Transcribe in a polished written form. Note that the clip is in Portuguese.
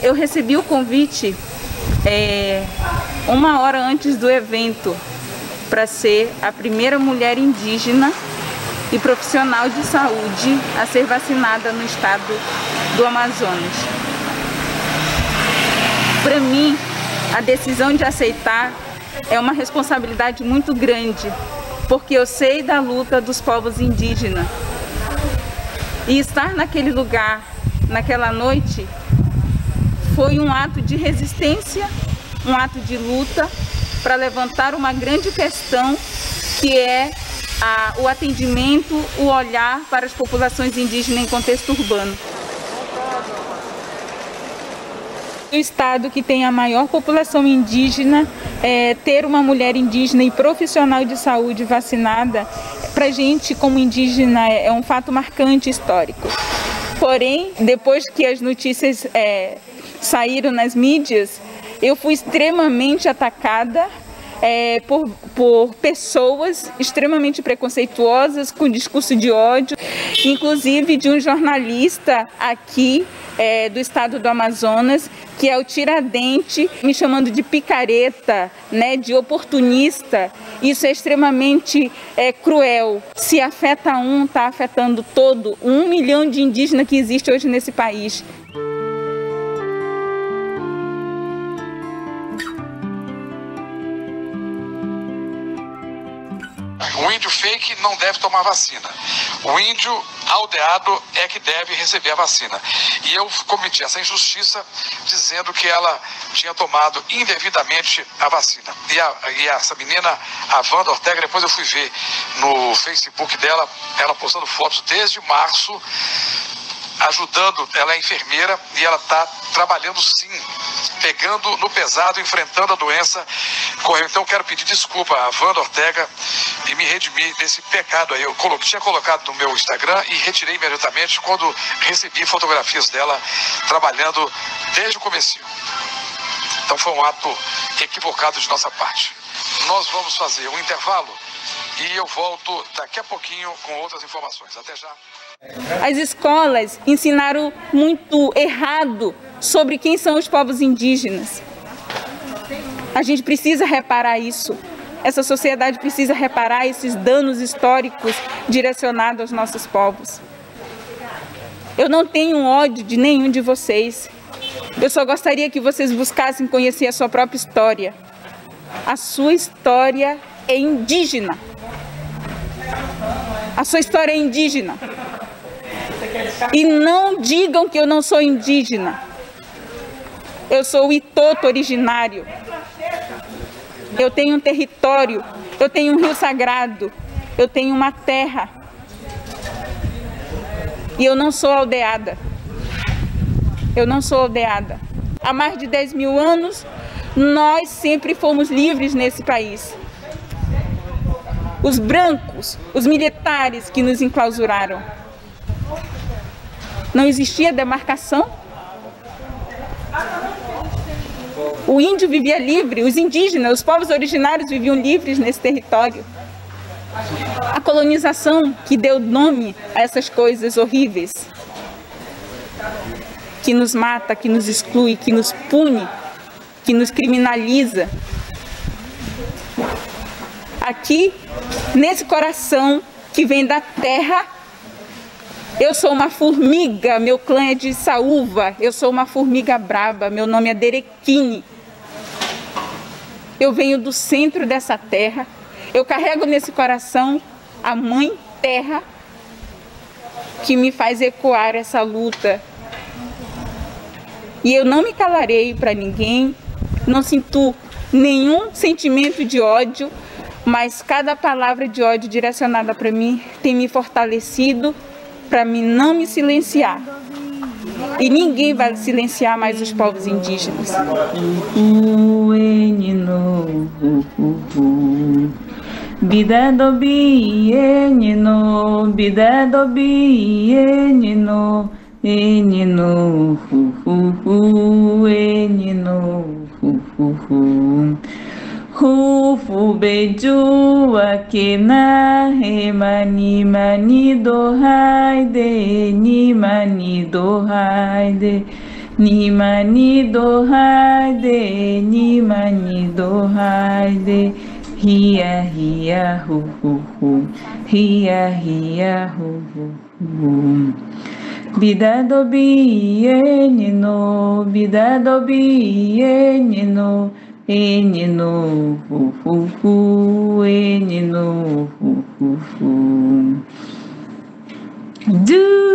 Eu recebi o convite uma hora antes do evento para ser a primeira mulher indígena e profissional de saúde a ser vacinada no estado do Amazonas. Para mim, a decisão de aceitar é uma responsabilidade muito grande, porque eu sei da luta dos povos indígenas. E estar naquele lugar, naquela noite, foi um ato de resistência, um ato de luta para levantar uma grande questão que é o atendimento, o olhar para as populações indígenas em contexto urbano. O estado que tem a maior população indígena, ter uma mulher indígena e profissional de saúde vacinada, para a gente como indígena é um fato marcante histórico. Porém, depois que as notícias saíram nas mídias, eu fui extremamente atacada por pessoas extremamente preconceituosas, com discurso de ódio, inclusive de um jornalista aqui do estado do Amazonas, que é o Tiradentes, me chamando de picareta, né, de oportunista. Isso é extremamente cruel. Se afeta um, está afetando todo 1 milhão de indígenas que existe hoje nesse país. O índio fake não deve tomar vacina. O índio aldeado é que deve receber a vacina. E eu cometi essa injustiça dizendo que ela tinha tomado indevidamente a vacina. E essa menina, a Wanda Ortega, depois eu fui ver no Facebook dela, ela postando fotos desde março, ajudando, ela é enfermeira e ela está trabalhando sim, pegando no pesado, enfrentando a doença. Então eu quero pedir desculpa a Wanda Ortega e me redimir desse pecado aí. Eu tinha colocado no meu Instagram e retirei imediatamente quando recebi fotografias dela trabalhando desde o comecinho. Então foi um ato equivocado de nossa parte. Nós vamos fazer um intervalo e eu volto daqui a pouquinho com outras informações. Até já. As escolas ensinaram muito errado sobre quem são os povos indígenas. A gente precisa reparar isso. Essa sociedade precisa reparar esses danos históricos direcionados aos nossos povos. Eu não tenho ódio de nenhum de vocês. Eu só gostaria que vocês buscassem conhecer a sua própria história. A sua história é indígena. A sua história é indígena. E não digam que eu não sou indígena. Eu sou o Itoto originário. Eu tenho um território, eu tenho um rio sagrado, eu tenho uma terra. E eu não sou aldeada. Eu não sou aldeada. Há mais de 10 mil anos, nós sempre fomos livres nesse país. Os brancos, os militares que nos enclausuraram. Não existia demarcação. O índio vivia livre, os indígenas, os povos originários viviam livres nesse território. A colonização que deu nome a essas coisas horríveis, que nos mata, que nos exclui, que nos pune, que nos criminaliza. Aqui, nesse coração que vem da terra, eu sou uma formiga, meu clã é de Saúva, eu sou uma formiga braba, meu nome é Derequine. Eu venho do centro dessa terra, eu carrego nesse coração a mãe terra que me faz ecoar essa luta. E eu não me calarei para ninguém, não sinto nenhum sentimento de ódio, mas cada palavra de ódio direcionada para mim tem me fortalecido para mim não me silenciar. E ninguém vai silenciar mais os povos indígenas. Hufu beju akena he mani mani do haide ni mani do haide Nimani dohade, nimani dohade, hiya hiya hu hu hu, hiya hiya hu hu hu. Bidado bienino, bidado bienino, enino hu hu hu, enino hu hu hu. Do